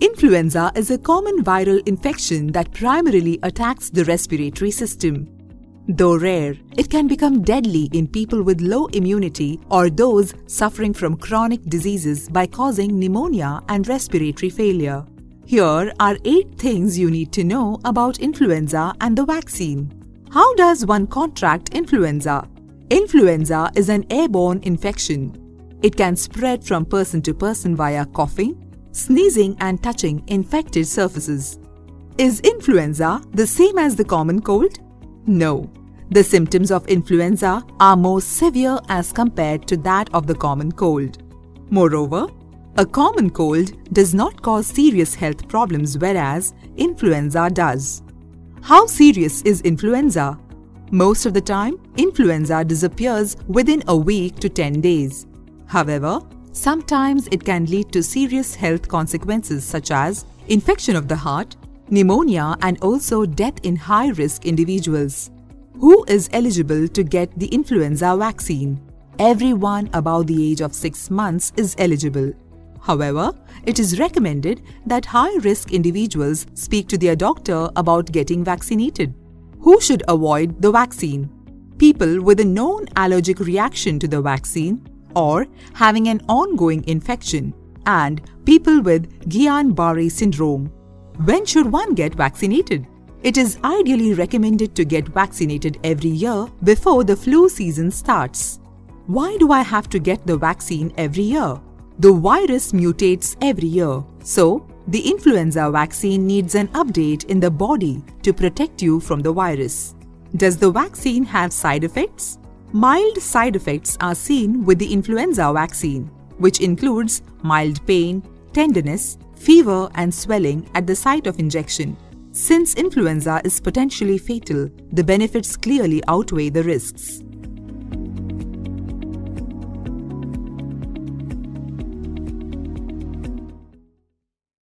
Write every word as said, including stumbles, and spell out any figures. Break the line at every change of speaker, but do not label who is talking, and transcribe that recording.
Influenza is a common viral infection that primarily attacks the respiratory system. Though rare, it can become deadly in people with low immunity or those suffering from chronic diseases by causing pneumonia and respiratory failure. Here are eight things you need to know about influenza and the vaccine. How does one contract influenza? Influenza is an airborne infection. It can spread from person to person via coughing, sneezing and touching infected surfaces. Is influenza the same as the common cold? No. The symptoms of influenza are more severe as compared to that of the common cold. Moreover, a common cold does not cause serious health problems, whereas influenza does. How serious is influenza? Most of the time, influenza disappears within a week to ten days. However, sometimes it can lead to serious health consequences such as infection of the heart, pneumonia, and also death in high-risk individuals. Who is eligible to get the influenza vaccine? Everyone above the age of six months is eligible. However, it is recommended that high-risk individuals speak to their doctor about getting vaccinated. Who should avoid the vaccine? People with a known allergic reaction to the vaccine or having an ongoing infection, and people with Guillain-Barré syndrome. When should one get vaccinated? It is ideally recommended to get vaccinated every year before the flu season starts. Why do I have to get the vaccine every year? The virus mutates every year, so the influenza vaccine needs an update in the body to protect you from the virus. Does the vaccine have side effects? Mild side effects are seen with the influenza vaccine, which includes mild pain, tenderness, fever, and swelling at the site of injection. Since influenza is potentially fatal, the benefits clearly outweigh the risks.